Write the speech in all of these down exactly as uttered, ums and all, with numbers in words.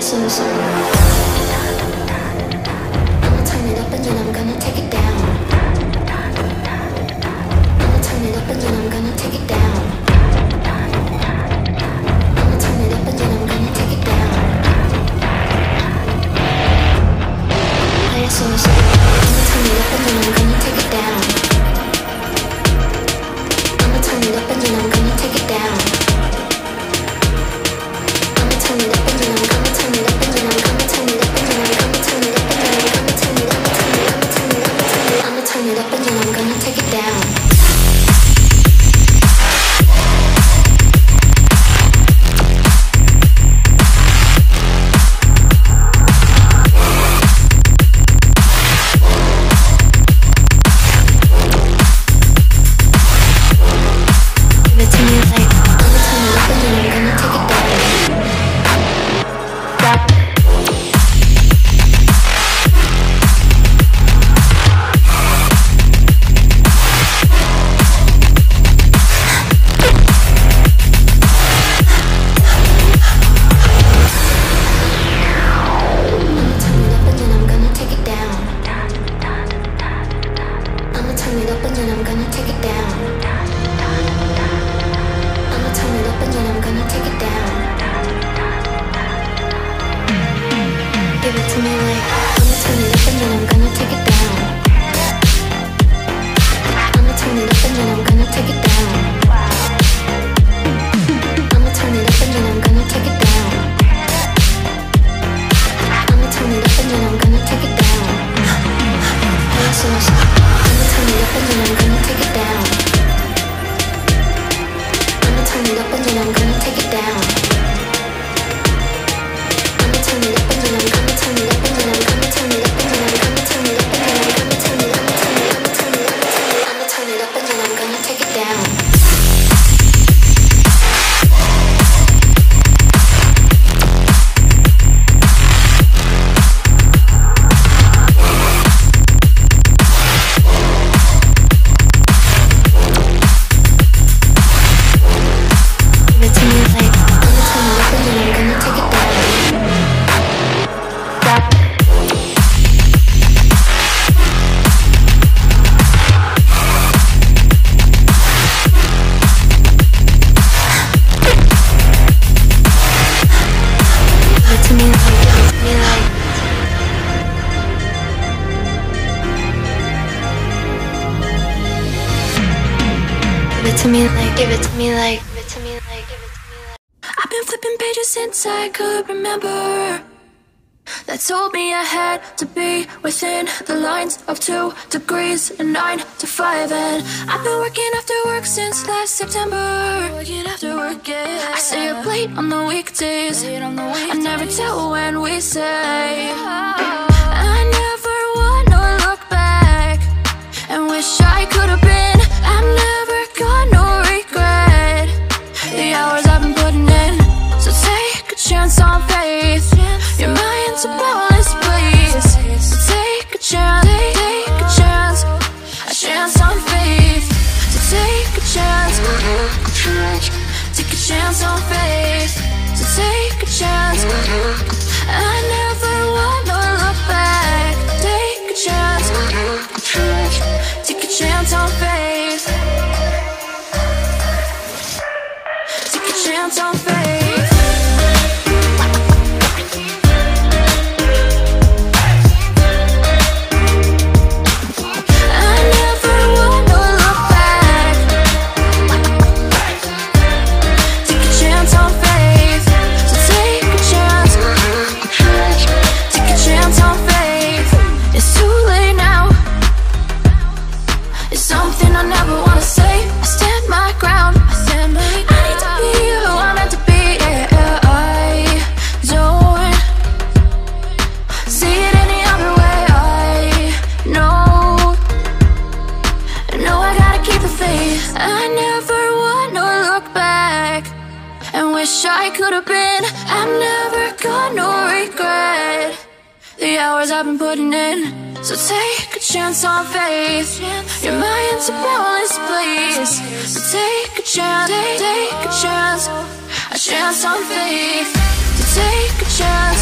so sorry. I'ma turn it up and then I'm gonna take it down. I'ma turn it up and then I'm gonna take it down. I'ma turn it up and then I'm gonna take it down. Play it so sorry. I'ma turn it up and then I'm gonna take it down. I'ma turn it up and then I'm gonna take it down. I'ma turn it up and then I'm gonna turn it up and then I'm gonna turn it up and then I'm gonna turn it up and then I'm gonna turn it up and then I'm gonna turn it up and then I'ma turn it up and then I'm gonna take it down. I could remember that told me I had to be within the lines of two degrees and nine to five. And I've been working after work since last September. Working after work, yeah. I stay up late on the weekdays. Late on the weekdays. I never tell when we say. I never wanna look back and wish I could have been. I've never got no regret. The hours I've been putting in. So take a chance on faith. Your mind's a boundless place. So take a chance, take a chance, a chance on faith. So take a chance, take a chance on faith. So take a chance. I never wanna look back. Take a chance, take a chance on faith. Take a chance on faith. I could have been. I've never got no regret. The hours I've been putting in. So take a chance on faith. Your mind's a boundless place. So take a chance, take a chance, a chance on faith. So take a chance,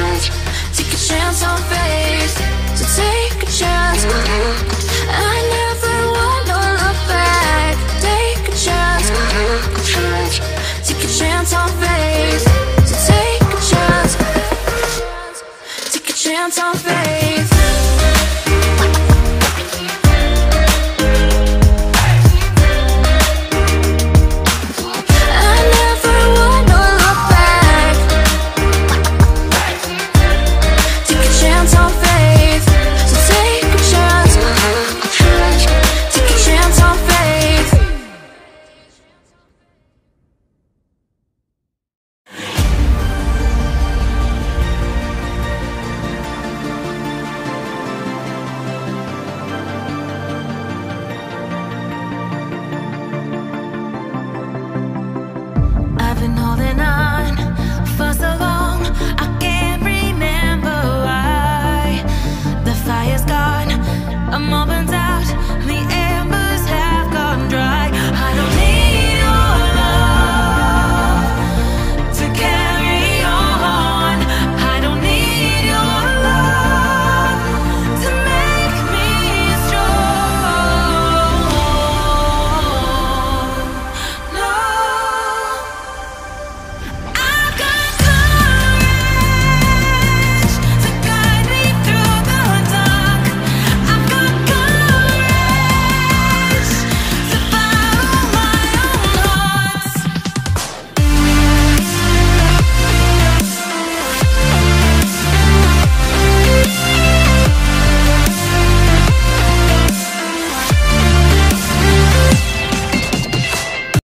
take a chance on faith. So take a chance. I know